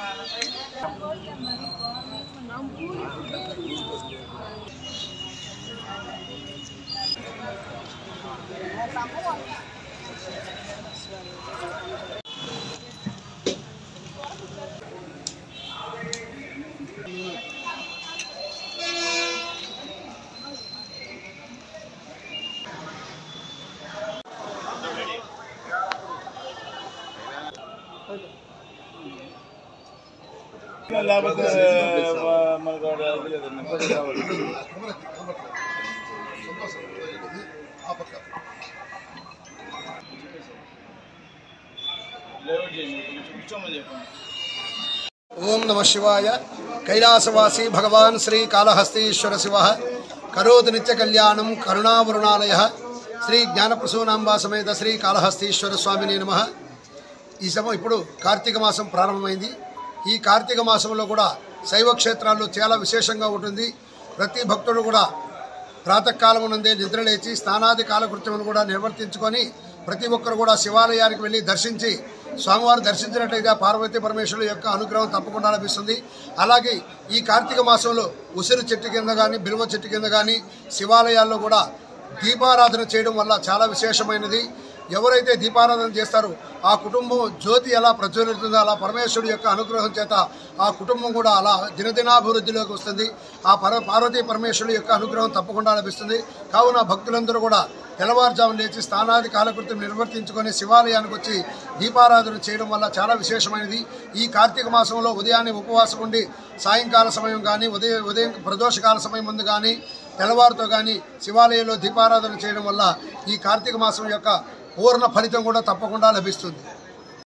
ओम नमः शिवाय। कैलासवासी भगवान श्री कालहस्तीश्वर शिव करोति नित्य कल्याणं करुणावरुणालय श्री ज्ञानप्रसूनांबा समेत श्री कालहस्तीश्वर स्वामिने नमः। ఈ సమయం ఇప్పుడు కార్తీక మాసం ప్రారంభమైంది। ఈ కార్తీక మాసంలో కూడా శైవ క్షేత్రాల్లో చాలా విశేషంగా ఉంటుంది। ప్రతి భక్తుడు కూడా ప్రాతకాలం నుండే నిద్రలేచి స్నానాది కాలకృత్యమును కూడా నిర్వర్తించుకొని ప్రతి ఒక్కరు కూడా శివాలయానికి వెళ్ళి దర్శించి స్వామివారిని దర్శించినట్లయితే పార్వతీ పరమేశ్వరుల యొక్క అనుగ్రహం తప్పకుండా లభిస్తుంది। అలాగే ఈ కార్తీక మాసంలో ఉసిరి చెట్టు కింద కానీ బిల్వ చెట్టు కింద కానీ శివాలయాల్లో కూడా దీపారాధన చేయడం వల్ల చాలా విశేషమైనది। ఎవరైతే దీపారాధన చేస్తారో ఆ కుటుంబం జ్యోతి ఎలా ప్రజ్వలిస్తుందో అలా పరమేశ్వరుడి యొక్క అనుగ్రహం చేత ఆ కుటుంబం కూడా అలా దినదినాభివృద్ధిలోకి వస్తుంది। ఆ పార్వతీ పరమేశ్వరుడి యొక్క అనుగ్రహం తప్పకుండా లభిస్తుంది। కావున భక్తులందరూ కూడా తెల్లవారుజామున లేచి స్నానాది కాలకృత్యం నిర్వర్తించుకొని శివాలయానికి వచ్చి దీపారాధన చేయడం వల్ల చాలా విశేషమైనది। ఈ కార్తీక మాసంలో ఉదయాన్నే ఉపవాసం ఉండి సాయంకాల సమయం కానీ ఉదయం ప్రదోషకాల సమయం ముందు కానీ తెల్లవారుతో కానీ శివాలయంలో దీపారాధన చేయడం వల్ల ఈ కార్తీక మాసం యొక్క పూర్ణ ఫలితం కూడా తప్పకుండా లభిస్తుంది।